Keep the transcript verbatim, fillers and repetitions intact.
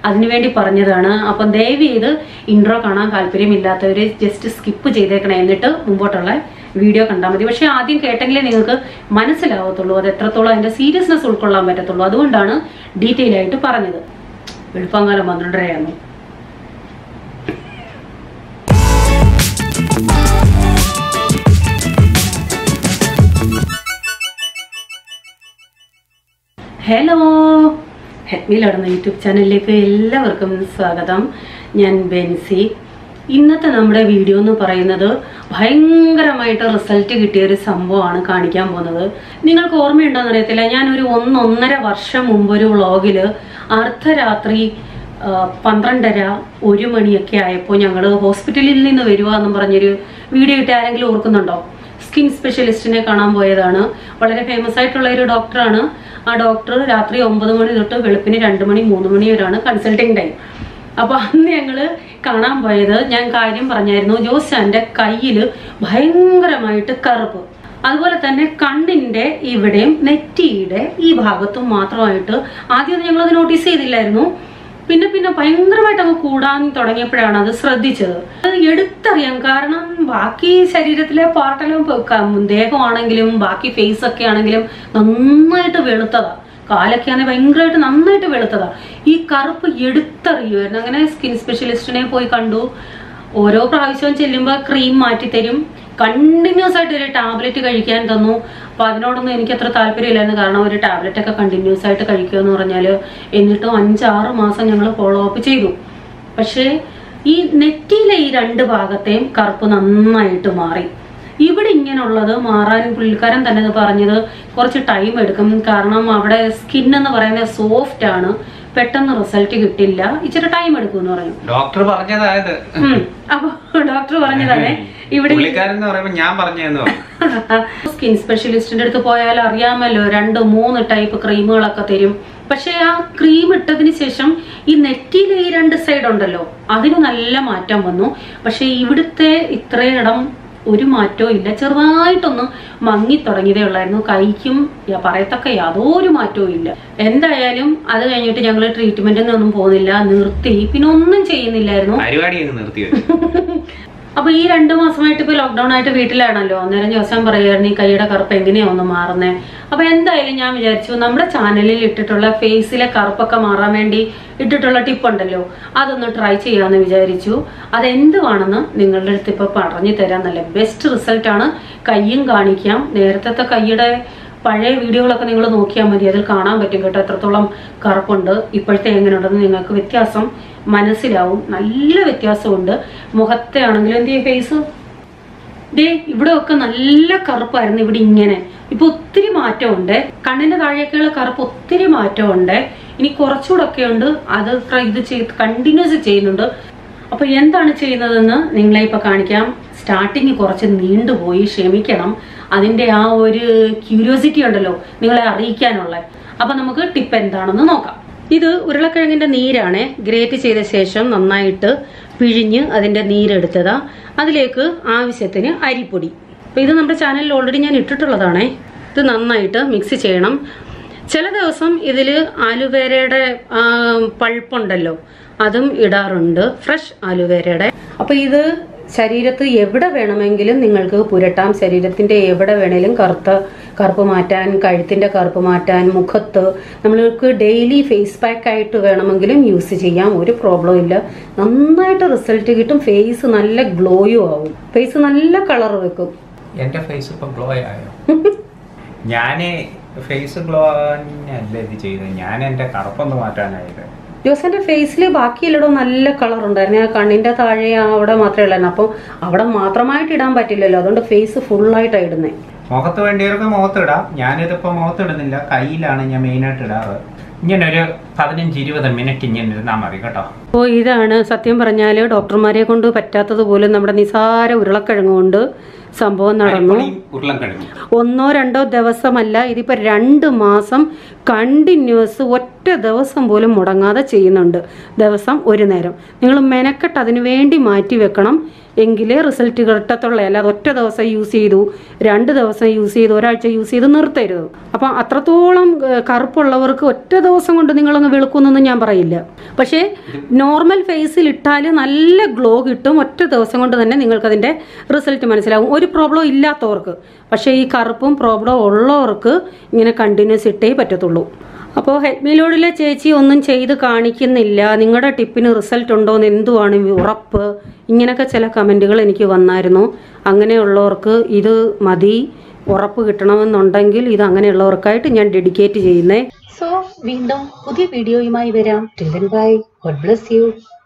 അതിനുവേണ്ടി പറഞ്ഞതാണ്. അപ്പം ദയവ് ചെയ്ത് ഇൻട്രോ കാണാൻ താല്പര്യമില്ലാത്തവർ ജസ്റ്റ് സ്കിപ്പ് ചെയ്തേക്കണം, എന്നിട്ട് മുമ്പോട്ടുള്ള വീഡിയോ കണ്ടാൽ മതി. പക്ഷെ ആദ്യം കേട്ടെങ്കിലേ നിങ്ങൾക്ക് മനസ്സിലാവത്തുള്ളൂ അത് എത്രത്തോളം അതിന്റെ സീരിയസ്നെസ് ഉൾക്കൊള്ളാൻ പറ്റത്തുള്ളൂ. അതുകൊണ്ടാണ് ഡീറ്റെയിൽ ആയിട്ട് പറഞ്ഞത്. വെളുപ്പാങ്കാലം പന്ത്രണ്ടരയായിരുന്നു. ഹലോ, ഹെഡ്മീൽ നടന്ന യൂട്യൂബ് ചാനലിലേക്ക് എല്ലാവർക്കും സ്വാഗതം. ഞാൻ ബെൻസി. ഇന്നത്തെ നമ്മുടെ വീഡിയോ എന്ന് പറയുന്നത് ഭയങ്കരമായിട്ട് റിസൾട്ട് കിട്ടിയ ഒരു സംഭവമാണ് കാണിക്കാൻ പോകുന്നത്. നിങ്ങൾക്ക് ഓർമ്മയുണ്ടോയെന്ന് അറിയത്തില്ല, ഞാനൊരു ഒന്നൊന്നര വർഷം മുമ്പ് ഒരു വ്ളോഗിൽ അർദ്ധരാത്രി പന്ത്രണ്ടര ഒരു മണിയൊക്കെ ആയപ്പോൾ ഞങ്ങൾ ഹോസ്പിറ്റലിൽ നിന്ന് വരുക എന്നും പറഞ്ഞൊരു വീഡിയോ ഇട്ട് ആരെങ്കിലും ഓർക്കുന്നുണ്ടോ? സ്കിൻ സ്പെഷ്യലിസ്റ്റിനെ കാണാൻ പോയതാണ്. വളരെ ഫേമസ് ആയിട്ടുള്ള ഒരു ഡോക്ടറാണ്. ആ ഡോക്ടർ രാത്രി ഒമ്പത് മണി തൊട്ട് വെളുപ്പിന് രണ്ട് മണി മൂന്ന് മണി വരെയാണ് കൺസൾട്ടിങ് ടൈം. അപ്പൊ അന്ന് ഞങ്ങള് കാണാൻ പോയത്, ഞാൻ കാര്യം പറഞ്ഞായിരുന്നു, ജോസാന്റെ കയ്യില് ഭയങ്കരമായിട്ട് കറുപ്പ്, അതുപോലെ തന്നെ കണ്ണിന്റെ ഇവിടെയും നെറ്റിയുടെ ഈ ഭാഗത്തും മാത്രമായിട്ട് ആദ്യം ഞങ്ങളത് നോട്ടീസ് ചെയ്തില്ലായിരുന്നു. പിന്നെ പിന്നെ ഭയങ്കരമായിട്ട് അങ്ങ് കൂടാൻ തുടങ്ങിയപ്പോഴാണ് അത് ശ്രദ്ധിച്ചത്. അത് എടുത്തറിയാം. കാരണം ബാക്കി ശരീരത്തിലെ പാർട്ടെല്ലാം, ദേഹമാണെങ്കിലും ബാക്കി ഫേസ് ഒക്കെ ആണെങ്കിലും നന്നായിട്ട് വെളുത്തതാ. കാലൊക്കെ ആണെങ്കിൽ ഭയങ്കരമായിട്ട് നന്നായിട്ട് വെളുത്തതാ. ഈ കറുപ്പ് എടുത്തറിയുമായിരുന്നു. അങ്ങനെ സ്കിൻ സ്പെഷ്യലിസ്റ്റിനെ പോയി കണ്ടു. ഓരോ പ്രാവശ്യവും ചെല്ലുമ്പോൾ ക്രീം മാറ്റിത്തരും. കണ്ടിന്യൂസ് ആയിട്ട് ഒരു ടാബ്ലറ്റ് കഴിക്കാൻ തന്നു. അപ്പൊ അതിനോടൊന്നും എനിക്ക് അത്ര താല്പര്യമില്ലായിരുന്നു. കാരണം ഒരു ടാബ്ലറ്റ് ഒക്കെ കണ്ടിന്യൂസ് ആയിട്ട് കഴിക്കുക എന്ന് പറഞ്ഞാല്, എന്നിട്ടും അഞ്ചാറ് മാസം ഞങ്ങൾ ഫോളോ അപ്പ് ചെയ്തു. പക്ഷേ ഈ നെറ്റിയിലെ ഈ രണ്ട് ഭാഗത്തെയും കറുപ്പ് നന്നായിട്ട് മാറി. ഇവിടെ ഇങ്ങനെയുള്ളത് മാറാൻ പുള്ളിക്കാരൻ തന്നെ പറഞ്ഞത് കുറച്ച് ടൈം എടുക്കും. കാരണം അവിടെ സ്കിൻ എന്ന് പറയുന്നത് സോഫ്റ്റ് ആണ്, പെട്ടെന്ന് റിസൾട്ട് കിട്ടില്ല, ഇച്ചിരി ടൈം എടുക്കും എന്ന് പറയും ഡോക്ടർ പറഞ്ഞതായത്. അപ്പൊ ഡോക്ടർ പറഞ്ഞതാണ് ഇവിടെ സ്കിൻ സ്പെഷ്യലിസ്റ്റിന്റെ അടുത്ത് പോയാൽ അറിയാമല്ലോ, രണ്ട് മൂന്ന് ടൈപ്പ് ക്രീമുകളൊക്കെ തരും. പക്ഷെ ആ ക്രീം ഇട്ടതിന് ശേഷം ഈ നെറ്റിയിലെ ഈ രണ്ട് സൈഡ് ഉണ്ടല്ലോ, അതിന് നല്ല മാറ്റം വന്നു. പക്ഷെ ഇവിടുത്തെ ഇത്രയിടം ഒരു മാറ്റവും ഇല്ല. ചെറുതായിട്ടൊന്ന് മങ്ങി തുടങ്ങിയതേ ഉള്ളായിരുന്നു. കൈക്കും പറയത്തക്ക യാതൊരു മാറ്റവും ഇല്ല. എന്തായാലും അത് കഴിഞ്ഞിട്ട് ഞങ്ങൾ ട്രീറ്റ്മെന്റിൽ ഒന്നും പോകുന്നില്ല, നിർത്തി. പിന്നെ ഒന്നും ചെയ്യുന്നില്ലായിരുന്നു. അപ്പൊ ഈ രണ്ടു മാസമായിട്ട് ഇപ്പൊ ലോക്ക്ഡൌൺ ആയിട്ട് വീട്ടിലാണല്ലോ. അന്നേരം ജോസാൻ പറയായിരുന്നു ഈ കൈയുടെ കറുപ്പ് എങ്ങനെയാ ഒന്ന് മാറുന്നേ. അപ്പൊ എന്തായാലും ഞാൻ വിചാരിച്ചു, നമ്മുടെ ചാനലിൽ ഇട്ടിട്ടുള്ള ഫേസിലെ കറുപ്പൊക്കെ മാറാൻ വേണ്ടി ഇട്ടിട്ടുള്ള ടിപ്പ് ഉണ്ടല്ലോ, അതൊന്ന് ട്രൈ ചെയ്യാന്ന് വിചാരിച്ചു. അതെന്തുവാണെന്ന് നിങ്ങളുടെ അടുത്ത് ഇപ്പൊ പറഞ്ഞു തരാൻ. നല്ല ബെസ്റ്റ് റിസൾട്ട് ആണ്. കയ്യും കാണിക്കാം. നേരത്തെ കൈയുടെ പഴയ വീഡിയോകളൊക്കെ നിങ്ങൾ നോക്കിയാൽ മതി, അതിൽ കാണാൻ പറ്റും കേട്ടോ എത്രത്തോളം കറുപ്പുണ്ട്. ഇപ്പോഴത്തെ എങ്ങനെയുണ്ടെന്ന് നിങ്ങൾക്ക് വ്യത്യാസം മനസ്സിലാവും. നല്ല വ്യത്യാസമുണ്ട്. മുഖത്തെ ആണെങ്കിലും എന്ത് ചെയ്യും, ഫേസ് ഡേ ഇവിടെ ഒക്കെ നല്ല കറുപ്പായിരുന്നു. ഇവിടെ ഇങ്ങനെ ഇപ്പൊ ഒത്തിരി മാറ്റമുണ്ട്. കണ്ണിന്റെ താഴേക്കുള്ള കറുപ്പ് ഒത്തിരി മാറ്റമുണ്ട്. ഇനി കുറച്ചുകൂടെ ഒക്കെ ഉണ്ട്. അത് ഇത് ചെയ്ത് കണ്ടിന്യൂസ് ചെയ്യുന്നുണ്ട്. അപ്പൊ എന്താണ് ചെയ്യുന്നതെന്ന് നിങ്ങളെ ഇപ്പൊ കാണിക്കാം. സ്റ്റാർട്ടിങ് കുറച്ച് നീണ്ടുപോയി, ക്ഷമിക്കണം. അതിന്റെ ആ ഒരു ക്യൂരിയോസിറ്റി ഉണ്ടല്ലോ നിങ്ങളെ അറിയിക്കാനുള്ള. അപ്പൊ നമുക്ക് ടിപ്പ് എന്താണെന്ന് നോക്കാം. ഇത് ഉരുളക്കിഴങ്ങിന്റെ നീരാണ്. ഗ്രേറ്റ് ചെയ്ത ശേഷം നന്നായിട്ട് പിഴിഞ്ഞ് അതിന്റെ നീരെടുത്തതാ. അതിലേക്ക് ആവശ്യത്തിന് അരിപ്പൊടി. അപ്പൊ ഇത് നമ്മുടെ ചാനലിൽ ഓൾറെഡി ഞാൻ ഇട്ടിട്ടുള്ളതാണേ. ഇത് നന്നായിട്ട് മിക്സ് ചെയ്യണം. ചില ദിവസം ഇതിൽ ആലുവേരയുടെ പൾപ്പുണ്ടല്ലോ, അതും ഇടാറുണ്ട്, ഫ്രഷ് ആലുവേരയുടെ. അപ്പൊ ഇത് ശരീരത്ത് എവിടെ വേണമെങ്കിലും നിങ്ങൾക്ക് പുരട്ടാം. ശരീരത്തിന്റെ എവിടെ വേണേലും കറുത്ത കറുപ്പ് മാറ്റാൻ, കഴുത്തിന്റെ കറുപ്പ് മാറ്റാൻ, മുഖത്ത് നമ്മൾക്ക് ഡെയിലി ഫേസ് പാക്ക് ആയിട്ട് വേണമെങ്കിലും യൂസ് ചെയ്യാം. ഒരു പ്രോബ്ലം ഇല്ല. നന്നായിട്ട് റിസൾട്ട് കിട്ടും. ഫേസ് നല്ല ഗ്ലോയും ആവും. ഫേസ് നല്ല കളർ വെക്കും. എന്റെ ഫേസ് ഇപ്പൊ ഗ്ലോ ആയോ? ഞാന് ഫേസ് ഗ്ലോ അല്ല ഇത് ചെയ്തത്, ഞാൻ എന്റെ കറുപ്പൊന്ന് മാറ്റാനായത്. ജോസന്റെ ഫേസിൽ ബാക്കിയില്ലടോ നല്ല കളർ ഉണ്ടായിരുന്നു. ആ കണ്ണിന്റെ താഴെ അവിടെ മാത്രമേ ഉള്ളായിരുന്നു. അപ്പം അവിടെ മാത്രമായിട്ട് ഇടാൻ പറ്റില്ലല്ലോ, അതുകൊണ്ട് ഫേസ് ഫുള്ളായിട്ടാണ് ഇടുന്നത്. മുഖത്ത് വേണ്ടിയവർക്ക് മുഖത്ത് ഇടാം. ഞാനിതിപ്പോ മുഖത്ത് ഇടുന്നില്ല, കയ്യിലാണ് ഞാൻ മെയിനായിട്ട് ഇടാറ്. ഇങ്ങനെ ഒരു പതിനഞ്ച് ഇരുപത് മിനിറ്റ് ഇങ്ങനെ ഇരുന്നാൽ മതി കേട്ടോ. അപ്പോൾ ഇതാണ് സത്യം പറഞ്ഞാൽ ഡോക്ടർമാരെ കൊണ്ട് പറ്റാത്തത് പോലും നമ്മുടെ നിസാര ഉരുളക്കിഴങ്ങ് കൊണ്ട് സംഭവം നടന്നു. ഉരുളക്കിഴങ്ങ് ഒന്നോ രണ്ടോ ദിവസമല്ല, ഇതിപ്പോ രണ്ട് മാസം കണ്ടിന്യൂസ് ഒറ്റ ദിവസം പോലും മുടങ്ങാതെ ചെയ്യുന്നുണ്ട്. ദിവസം ഒരു നേരം നിങ്ങൾ മെനക്കെട്ട് അതിന് വേണ്ടി മാറ്റി വെക്കണം, എങ്കിലേ റിസൾട്ട് കിട്ടത്തുള്ളൂ. അല്ലാതെ ഒറ്റ ദിവസം യൂസ് ചെയ്തു, രണ്ട് ദിവസം യൂസ് ചെയ്തു, ഒരാഴ്ച യൂസ് ചെയ്ത് നിർത്തരുത്. അപ്പം അത്രത്തോളം കറുപ്പുള്ളവർക്ക് ഒറ്റ ദിവസം കൊണ്ട് നിങ്ങളങ്ങ് വെളുക്കുന്നൊന്നും ഞാൻ പറയില്ല. പക്ഷേ നോർമൽ ഫേസിൽ ഇട്ടാൽ നല്ല ഗ്ലോ കിട്ടും. ഒറ്റ ദിവസം കൊണ്ട് തന്നെ നിങ്ങൾക്കതിൻ്റെ റിസൾട്ട് മനസ്സിലാവും, ഒരു പ്രോബ്ലം ഇല്ലാത്തവർക്ക്. പക്ഷേ ഈ കറുപ്പും പ്രോബ്ലം ഉള്ളവർക്ക് ഇങ്ങനെ കണ്ടിന്യൂസ് ഇട്ടേ പറ്റത്തുള്ളൂ. അപ്പോൾ ഹെഡ്മിലോഡിലെ ചേച്ചി ഒന്നും ചെയ്ത് കാണിക്കുന്നില്ല, നിങ്ങളുടെ ടിപ്പിന് റിസൾട്ട് ഉണ്ടോ എന്ന് എന്തുവാണ് ഉറപ്പ്, ഇങ്ങനെയൊക്കെ ചില കമൻറ്റുകൾ എനിക്ക് വന്നായിരുന്നു. അങ്ങനെയുള്ളവർക്ക് ഇത് മതി, ഉറപ്പ് കിട്ടണമെന്നുണ്ടെങ്കിൽ ഇത് അങ്ങനെയുള്ളവർക്കായിട്ട് ഞാൻ ഡെഡിക്കേറ്റ് ചെയ്യുന്നേ. സോ വീണ്ടും പുതിയ വീഡിയോയുമായി വരാം. Till then bye, God bless U.